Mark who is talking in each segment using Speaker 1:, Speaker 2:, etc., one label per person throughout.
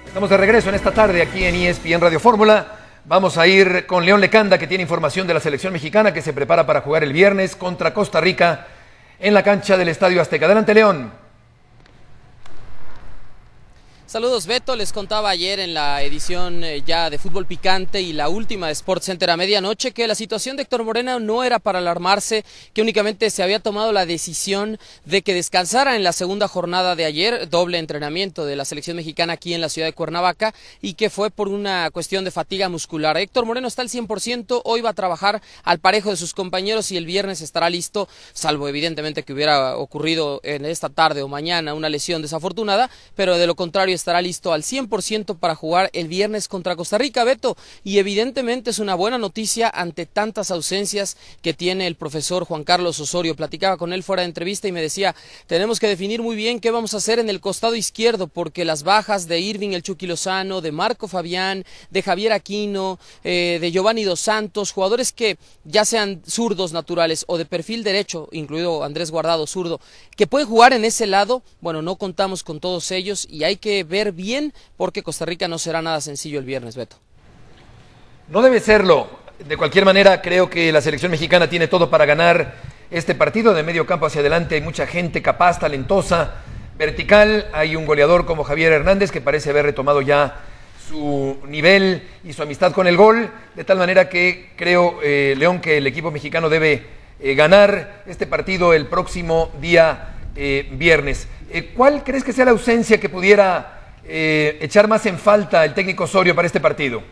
Speaker 1: Estamos de regreso en esta tarde aquí en ESPN Radio Fórmula. Vamos a ir con León Lecanda, que tiene información de la selección mexicana que se prepara para jugar el viernes contra Costa Rica en la cancha del Estadio Azteca. Adelante, León.
Speaker 2: Saludos, Beto. Les contaba ayer en la edición ya de Fútbol Picante y la última de SportsCenter a medianoche que la situación de Héctor Moreno no era para alarmarse, que únicamente se había tomado la decisión de que descansara en la segunda jornada de ayer, doble entrenamiento de la selección mexicana aquí en la ciudad de Cuernavaca, y que fue por una cuestión de fatiga muscular. Héctor Moreno está al 100%, hoy va a trabajar al parejo de sus compañeros y el viernes estará listo, salvo evidentemente que hubiera ocurrido en esta tarde o mañana una lesión desafortunada, pero de lo contrario estará listo al 100% para jugar el viernes contra Costa Rica, Beto, y evidentemente es una buena noticia ante tantas ausencias que tiene el profesor Juan Carlos Osorio. Platicaba con él fuera de entrevista y me decía, tenemos que definir muy bien qué vamos a hacer en el costado izquierdo, porque las bajas de Irving el Chucky Lozano, de Marco Fabián, de Javier Aquino, de Giovanni Dos Santos, jugadores que ya sean zurdos naturales o de perfil derecho, incluido Andrés Guardado, zurdo, que pueden jugar en ese lado. Bueno, no contamos con todos ellos y hay que ver bien, porque Costa Rica no será nada sencillo el viernes, Beto.
Speaker 1: No debe serlo. De cualquier manera, creo que la selección mexicana tiene todo para ganar este partido. De medio campo hacia adelante hay mucha gente capaz, talentosa, vertical. Hay un goleador como Javier Hernández que parece haber retomado ya su nivel y su amistad con el gol, de tal manera que creo, León, que el equipo mexicano debe ganar este partido el próximo día viernes. ¿Cuál crees que sea la ausencia que pudiera echar más en falta el técnico Osorio para este partido?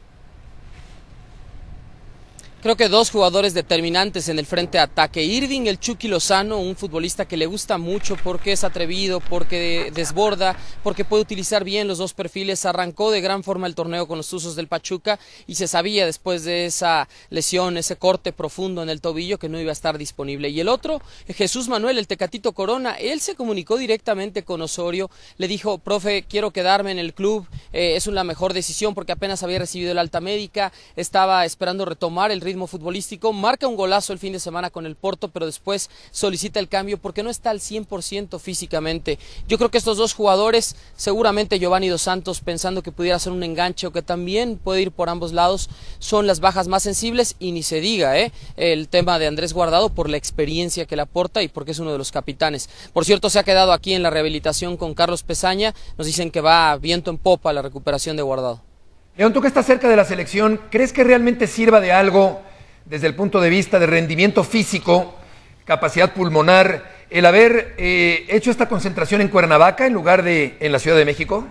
Speaker 2: Creo que dos jugadores determinantes en el frente de ataque. Irving el Chucky Lozano, un futbolista que le gusta mucho porque es atrevido, porque desborda, porque puede utilizar bien los dos perfiles. Arrancó de gran forma el torneo con los Tuzos del Pachuca y se sabía después de esa lesión, ese corte profundo en el tobillo, que no iba a estar disponible. Y el otro, Jesús Manuel, el Tecatito Corona, él se comunicó directamente con Osorio, le dijo, profe, quiero quedarme en el club, es una mejor decisión porque apenas había recibido el alta médica, estaba esperando retomar el ritmo futbolístico, marca un golazo el fin de semana con el Porto, pero después solicita el cambio porque no está al 100% físicamente. Yo creo que estos dos jugadores, seguramente Giovanni Dos Santos pensando que pudiera ser un enganche o que también puede ir por ambos lados, son las bajas más sensibles, y ni se diga el tema de Andrés Guardado por la experiencia que le aporta y porque es uno de los capitanes. Por cierto, se ha quedado aquí en la rehabilitación con Carlos Pesaña, nos dicen que va viento en popa la recuperación de Guardado.
Speaker 1: León, tú que estás cerca de la selección, ¿crees que realmente sirva de algo desde el punto de vista de rendimiento físico, capacidad pulmonar, el haber hecho esta concentración en Cuernavaca en lugar de en la Ciudad de México?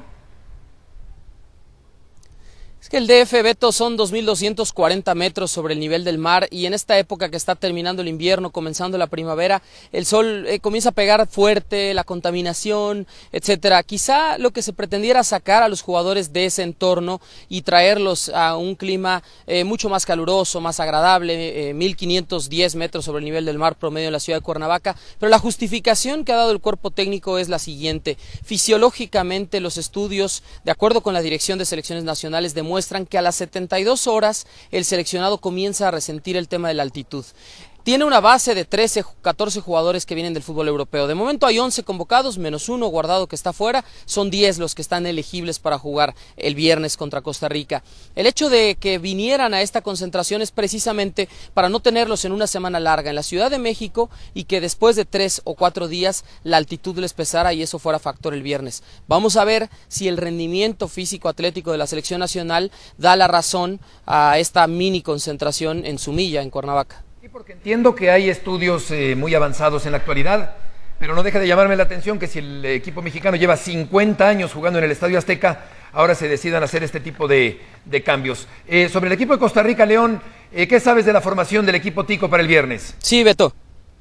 Speaker 2: Es que el DF, Beto, son 2.240 metros sobre el nivel del mar, y en esta época que está terminando el invierno, comenzando la primavera, el sol comienza a pegar fuerte, la contaminación, etcétera. Quizá lo que se pretendiera sacar a los jugadores de ese entorno y traerlos a un clima mucho más caluroso, más agradable, 1.510 metros sobre el nivel del mar promedio en la ciudad de Cuernavaca, pero la justificación que ha dado el cuerpo técnico es la siguiente. Fisiológicamente, los estudios, de acuerdo con la Dirección de Selecciones Nacionales, demuestran que a las 72 horas el seleccionado comienza a resentir el tema de la altitud. Tiene una base de 13, 14 jugadores que vienen del fútbol europeo. De momento hay 11 convocados, menos uno Guardado que está fuera. Son 10 los que están elegibles para jugar el viernes contra Costa Rica. El hecho de que vinieran a esta concentración es precisamente para no tenerlos en una semana larga en la Ciudad de México y que después de 3 o 4 días la altitud les pesara y eso fuera factor el viernes. Vamos a ver si el rendimiento físico-atlético de la selección nacional da la razón a esta mini concentración en Sumilla, en Cuernavaca.
Speaker 1: Sí, porque entiendo que hay estudios muy avanzados en la actualidad, pero no deja de llamarme la atención que si el equipo mexicano lleva 50 años jugando en el Estadio Azteca, ahora se decidan hacer este tipo de cambios. Sobre el equipo de Costa Rica, León, ¿qué sabes de la formación del equipo tico para el viernes?
Speaker 2: Sí, Beto.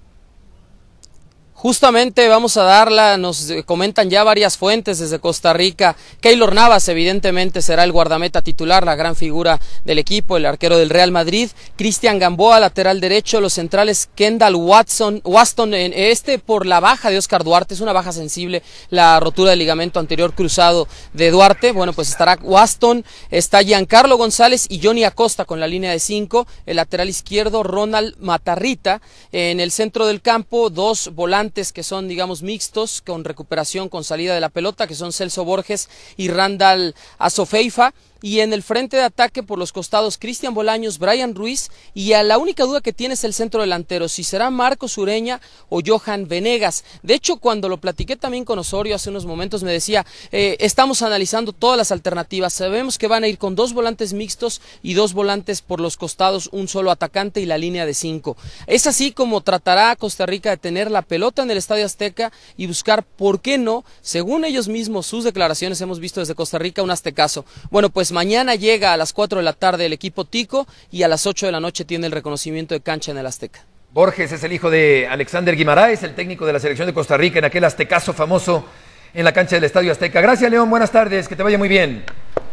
Speaker 2: Justamente vamos a darla, nos comentan ya varias fuentes desde Costa Rica. Keylor Navas evidentemente será el guardameta titular, la gran figura del equipo, el arquero del Real Madrid. Cristian Gamboa, lateral derecho, los centrales Kendall Waston, por la baja de Oscar Duarte, es una baja sensible, la rotura del ligamento anterior cruzado de Duarte. Bueno, pues estará Waston, está Giancarlo González y Johnny Acosta con la línea de 5, el lateral izquierdo Ronald Matarrita, en el centro del campo, dos volantes volantes que son, digamos, mixtos, con recuperación, con salida de la pelota, que son Celso Borges y Randall Azofeifa. Y en el frente de ataque por los costados, Cristian Bolaños, Brian Ruiz, y a la única duda que tiene es el centro delantero, si será Marcos Ureña o Johan Venegas. De hecho, cuando lo platiqué también con Osorio hace unos momentos, me decía, estamos analizando todas las alternativas, sabemos que van a ir con 2 volantes mixtos y 2 volantes por los costados, un solo atacante y la línea de 5. Es así como tratará Costa Rica de tener la pelota en el Estadio Azteca y buscar, ¿por qué no? Según ellos mismos, sus declaraciones, hemos visto desde Costa Rica un aztecaso. Bueno, pues mañana llega a las 4 de la tarde el equipo Tico y a las 8 de la noche tiene el reconocimiento de cancha en el Azteca.
Speaker 1: Borges es el hijo de Alexander Guimaraes, el técnico de la selección de Costa Rica en aquel aztecaso famoso en la cancha del Estadio Azteca. Gracias, León, buenas tardes, que te vaya muy bien.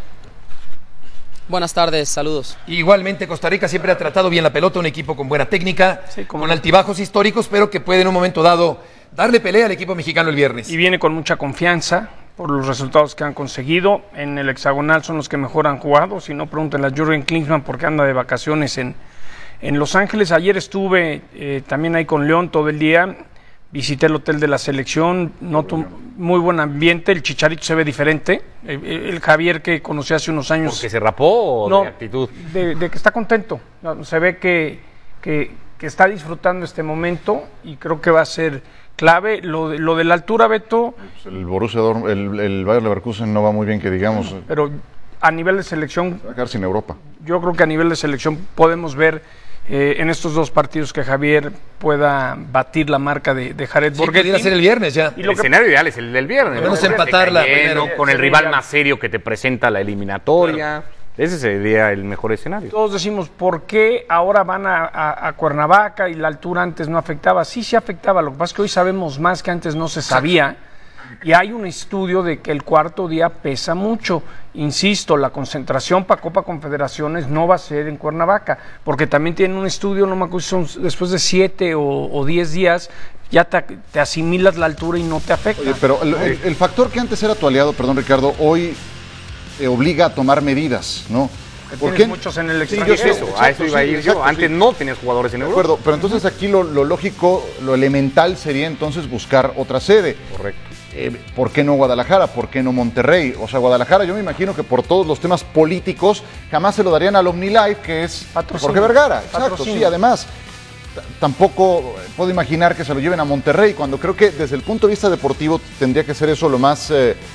Speaker 2: Buenas tardes, saludos.
Speaker 1: Igualmente, Costa Rica siempre ha tratado bien la pelota, un equipo con buena técnica, sí, con altibajos históricos, pero que puede en un momento dado darle pelea al equipo mexicano el viernes.
Speaker 3: Y viene con mucha confianza por los resultados que han conseguido. En el hexagonal son los que mejor han jugado, si no pregúntenle a Jürgen Klinsmann porque anda de vacaciones en Los Ángeles. Ayer estuve también ahí con León todo el día, visité el hotel de la selección, noto muy buen ambiente, el Chicharito se ve diferente, el Javier que conocí hace unos años.
Speaker 4: ¿Porque se rapó o
Speaker 3: no,
Speaker 4: de actitud?
Speaker 3: De que está contento, se ve que está disfrutando este momento y creo que va a ser clave. Lo de la altura, Beto.
Speaker 5: El Borussia Dortmund, el Bayer Leverkusen no va muy bien, que digamos.
Speaker 3: Pero a nivel de selección.
Speaker 5: Va a quedar sin Europa.
Speaker 3: Yo creo que a nivel de selección podemos ver en estos 2 partidos que Javier pueda batir la marca de Jared Borghetti.
Speaker 1: Podría ser el viernes ya.
Speaker 4: Y el escenario ideal es el del viernes.
Speaker 1: Vamos a empatarla
Speaker 4: con el rival más serio que te presenta la eliminatoria. Claro. Ese sería el mejor escenario.
Speaker 3: Todos decimos, ¿por qué ahora van a Cuernavaca y la altura antes no afectaba? Sí afectaba, lo que pasa es que hoy sabemos más que antes no se sabía. Y hay un estudio de que el cuarto día pesa mucho. Insisto, la concentración para Copa Confederaciones no va a ser en Cuernavaca, porque también tienen un estudio, no me acuerdo si son después de 7 o 10 días, ya te asimilas la altura y no te afecta.
Speaker 5: Oye, pero el factor que antes era tu aliado, perdón Ricardo, hoy te obliga a tomar medidas, ¿no?
Speaker 3: Porque muchos en el extranjero.
Speaker 4: Sí, a eso iba a ir yo. Antes no tenías jugadores en Europa.
Speaker 5: De acuerdo, pero entonces aquí lo lógico, lo elemental sería entonces buscar otra sede.
Speaker 4: Correcto.
Speaker 5: ¿Por qué no Guadalajara? ¿Por qué no Monterrey? O sea, Guadalajara yo me imagino que por todos los temas políticos jamás se lo darían al OmniLife, que es Jorge Vergara. Exacto, sí, además tampoco puedo imaginar que se lo lleven a Monterrey, cuando creo que desde el punto de vista deportivo tendría que ser eso lo más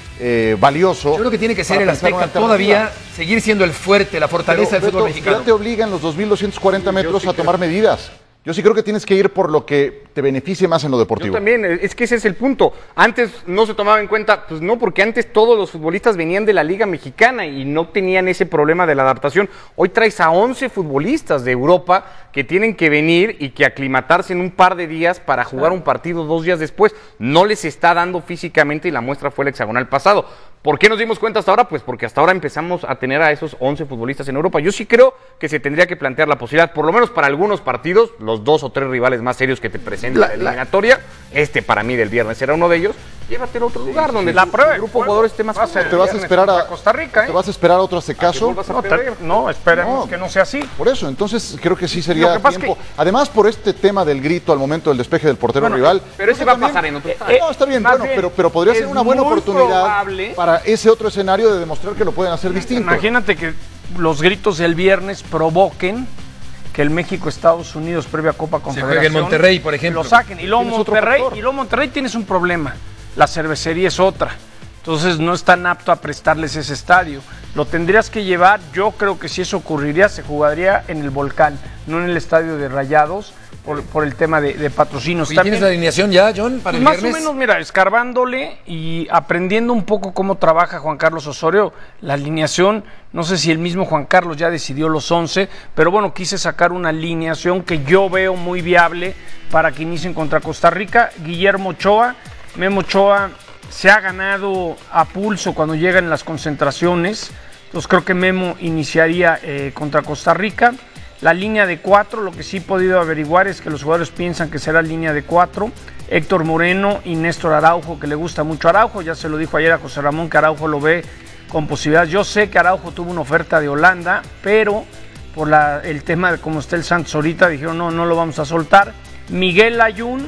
Speaker 5: valioso.
Speaker 1: Yo creo que tiene que ser el Azteca todavía, seguir siendo el fuerte, la fortaleza del fútbol mexicano.
Speaker 5: Ya te obligan los 2.240 metros a tomar medidas. Yo sí creo que tienes que ir por lo que te beneficie más en lo deportivo.
Speaker 4: Yo también, es que ese es el punto. Antes no se tomaba en cuenta, pues no, porque antes todos los futbolistas venían de la Liga Mexicana y no tenían ese problema de la adaptación. Hoy traes a 11 futbolistas de Europa que tienen que venir y que aclimatarse en un par de días para jugar un partido 2 días después. No les está dando físicamente y la muestra fue el hexagonal pasado. ¿Por qué nos dimos cuenta hasta ahora? Pues porque hasta ahora empezamos a tener a esos 11 futbolistas en Europa. Yo sí creo que se tendría que plantear la posibilidad, por lo menos para algunos partidos, los 2 o 3 rivales más serios que te presenta la eliminatoria, para mí del viernes será uno de ellos, llévatelo a otro lugar donde el grupo de jugadores esté más fuerte.
Speaker 5: ¿Te vas a esperar a
Speaker 3: Costa Rica?
Speaker 5: ¿Te vas a esperar a otro caso?
Speaker 3: No, esperemos que no sea así.
Speaker 5: Por eso, entonces creo que sí sería tiempo. Además, por este tema del grito al momento del despeje del portero rival.
Speaker 4: Pero ese va a pasar en otro estadio.
Speaker 5: No, está bien, pero podría ser una buena oportunidad para ese otro escenario de demostrar que lo pueden hacer distinto.
Speaker 3: Imagínate que los gritos del viernes provoquen que el México-Estados Unidos previa Copa Confederación
Speaker 1: se juegue en Monterrey, por ejemplo.
Speaker 3: Lo saquen. Y luego Monterrey tienes un problema. La cervecería es otra. Entonces no es tan apto a prestarles ese estadio. Lo tendrías que llevar. Yo creo que si eso ocurriría, se jugaría en el Volcán, no en el estadio de Rayados, por el tema de patrocinios.
Speaker 1: ¿Y tienes la alineación ya, John, para el
Speaker 3: viernes?
Speaker 1: Más
Speaker 3: o menos, mira, escarbándole y aprendiendo un poco cómo trabaja Juan Carlos Osorio, la alineación, no sé si el mismo Juan Carlos ya decidió los 11, pero bueno, quise sacar una alineación que yo veo muy viable para que inicien contra Costa Rica. Guillermo Ochoa, Memo Ochoa se ha ganado a pulso cuando llegan las concentraciones, entonces creo que Memo iniciaría contra Costa Rica. La línea de 4, lo que sí he podido averiguar es que los jugadores piensan que será línea de 4. Héctor Moreno y Néstor Araujo, que le gusta mucho Araujo, ya se lo dijo ayer a José Ramón que Araujo lo ve con posibilidades. Yo sé que Araujo tuvo una oferta de Holanda, pero por el tema de cómo está el Santos ahorita, dijeron no lo vamos a soltar. Miguel Layún,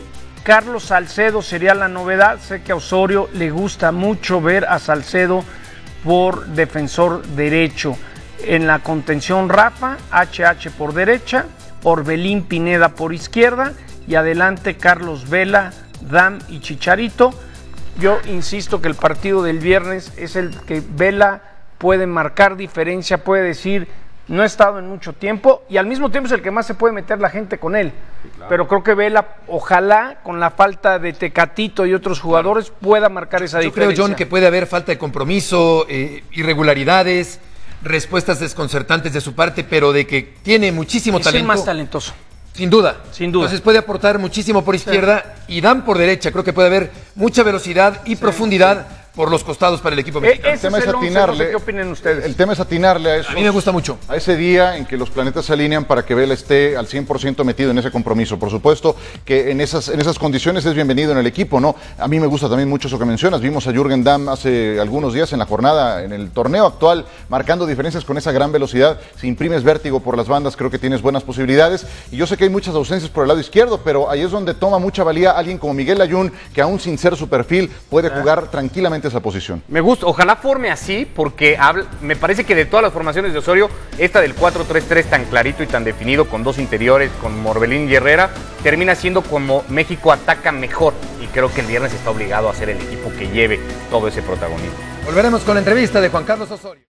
Speaker 3: Carlos Salcedo sería la novedad. Sé que a Osorio le gusta mucho ver a Salcedo por defensor derecho. En la contención Rafa, HH por derecha, Orbelín Pineda por izquierda y adelante Carlos Vela, Dam y Chicharito. Yo insisto que el partido del viernes es el que Vela puede marcar diferencia, puede decir no he estado en mucho tiempo y al mismo tiempo es el que más se puede meter la gente con él. Sí, claro. Pero creo que Vela, ojalá con la falta de Tecatito y otros jugadores pueda marcar esa diferencia.
Speaker 1: Yo creo, John, que puede haber falta de compromiso, irregularidades, respuestas desconcertantes de su parte, pero de que tiene muchísimo talento.
Speaker 3: Es el más talentoso.
Speaker 1: Sin duda.
Speaker 3: Sin duda.
Speaker 1: Entonces puede aportar muchísimo por izquierda y Dan por derecha. Creo que puede haber mucha velocidad y profundidad por los costados para el equipo mexicano.
Speaker 5: El tema es atinarle.
Speaker 3: ¿Qué opinan ustedes?
Speaker 5: El tema es atinarle a eso.
Speaker 1: A mí me gusta mucho.
Speaker 5: A ese día en que los planetas se alinean para que Vela esté al 100% metido en ese compromiso. Por supuesto que en esas condiciones es bienvenido en el equipo, ¿no? A mí me gusta también mucho eso que mencionas. Vimos a Jürgen Damm hace algunos días en la jornada, en el torneo actual, marcando diferencias con esa gran velocidad. Si imprimes vértigo por las bandas, creo que tienes buenas posibilidades. Y yo sé que hay muchas ausencias por el lado izquierdo, pero ahí es donde toma mucha valía alguien como Miguel Layún, que aún sin ser su perfil, puede jugar tranquilamente esa posición.
Speaker 4: Me gusta, ojalá forme así, porque me parece que de todas las formaciones de Osorio, esta del 4-3-3 tan clarito y tan definido, con dos interiores, con Orbelín y Herrera, termina siendo como México ataca mejor. Y creo que el viernes está obligado a ser el equipo que lleve todo ese protagonismo.
Speaker 1: Volveremos con la entrevista de Juan Carlos Osorio.